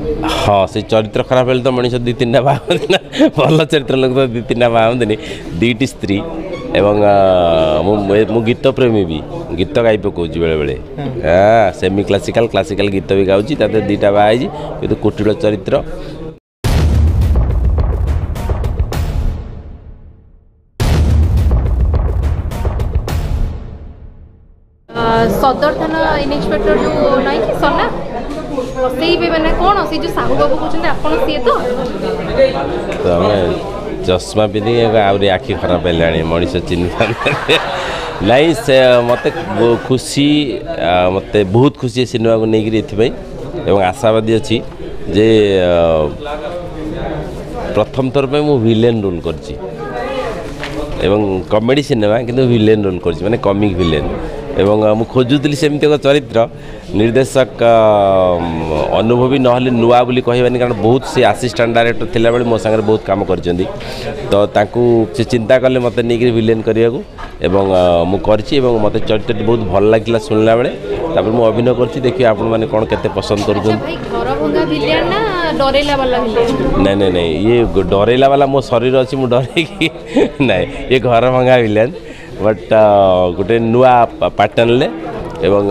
हाँ से चरित्र खराब हेल्ले तो मनीष दी तीन बाहर ना भल चरित्र लोक तो दी तीन बाहर दीटी स्त्री एवं मु गीत प्रेमी भी गीत गाई पकाऊँ बेले बेले हाँ सेमी क्लासिकल क्लासिकल गीत भी गाँची दीटा बाहर कि कुटिल चरित्र सदर थाना इन्स्पेक्टर जो नाई कि सना से मैंने कौन से जो साहू बाबू कहते आपन सी तो चश्मा पिंधि आहरी आखि खराब है मनीष चिन्ह नहीं से मत खुशी मत बहुत खुशी सिनेमा को लेकिन आशावादी अच्छी जे प्रथम थर पे मु विलेन रोल करची कॉमेडी सिनेमा किंतु विलेन रोल करची माने कॉमिक विलेन एवं मु खोजुली सेमती एक चरित्र निर्देशक अनुभवी नहले नुआ बोली कहबानी कारण बहुत सी असिस्टेंट डायरेक्टर थिला बेले मो संगे बहुत काम करचंदी तो तांकू से चिंता कले मते नेकी विलेन करिया को एवं मु करची एवं मते चरित्र बहुत भल लागिला सुनला बेले तापर मु अभिनय करची देखिए आपण माने कोन केते पसंद करछन भाई घर भंगा विलेन ना डरेला वाला विलेन नहीं नहीं ये डरेला वाला मो शरीर अछि मु डरे की नहीं ये घर भंगा विलेन बट गोटे नुआ पैटर्न ले एवं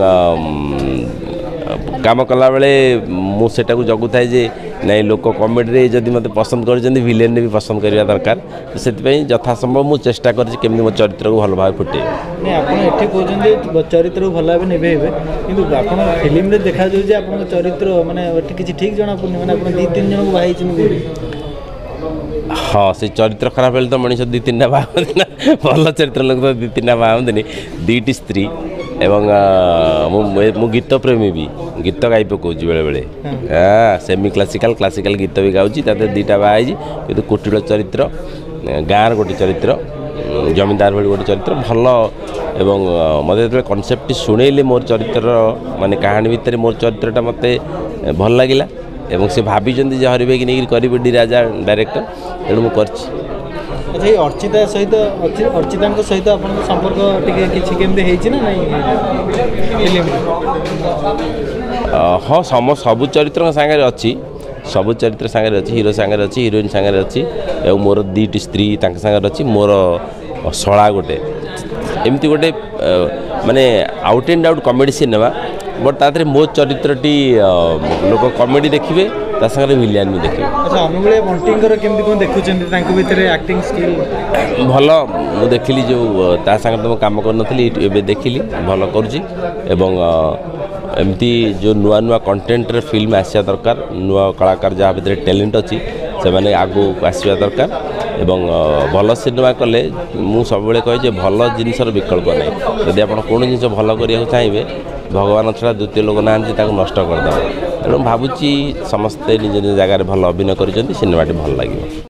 काम कला बेले मुझे जगू थाए जे नहीं लोक कॉमेडी जदि मत पसंद कर विलेन ने भी पसंद करवा दरकार तो से यथासंभव मुझे चेष्टा कर मो चरित्र को भल भाव फुटे कहते चरित्र को भल भाव निभेबे कि फिल्म देखा जाए चरित्र माने किसी ठीक जना पड़नी मैंने दी तीन जन को बाई हाँ से चरित्र खराब हेल्ले तो मनीष दी तीन बाहर ना भल चरित्र लोक तो दी तीन बाहर दीटी स्त्री एवं मु गीत प्रेमी भी गीत गाई पकाऊँ बेले बेले हाँ सेमी क्लासिकल क्लासिकल गीत भी गाँची दीटा बाहर कि कुटिल चरित्र गाँव गोटे चरित्र जमींदार भाई गोटे चरित्र भल एवं मत जो कनसेप्ट शुणेले मोर चरित्र माने कहानी भितर मोर चरित्रटा मत भल लगिला एवं से भाभी हरवे कि नहीं करेंगे डी राजा डायरेक्टर तेणु मुझे अच्छा ये अर्चिता सहित अर्चिता सहित आप संपर्क किसी ना फिल्म हाँ सबू चरित्र सांगे अच्छी सबू चरित्र सांगे अच्छी हीरो सांगे अच्छी हिरोइन सांगे अच्छी एवं मोर दीटी स्त्री सांगे अच्छी मोर शला गोटे एमती गोटे माने out and out comedy cinema but तादरे मो चरित्रटी लोक कॉमेडी देखिए ता संगे विलियन भी देखिए अच्छा अनुगुळे बंटिंगर केमती कोन देखुचंदी तांको भितर एक्टिंग स्किल भल मु देखिली जो ता संगे तो काम कर नथली एबे देखिली भल करूची एवं एमती जो नुआ नुआ कंटेंट रे फिल्म आसिया दरकार नुआ कलाकार जहाँ भितर टैलेंट अच्छी से माने आगु आसिया दरकार एवं भल सिनेमा कले मु सब कहे भल जिनसर विकल्प नहीं यदि आप कौन जिन भल करिया चाहिए भगवान छड़ा द्वितीय लोक ना नष्ट करदे तेणु भावुची समस्ते निज निज जगार भल अभिनय कर सिनेमाटी भल लगे।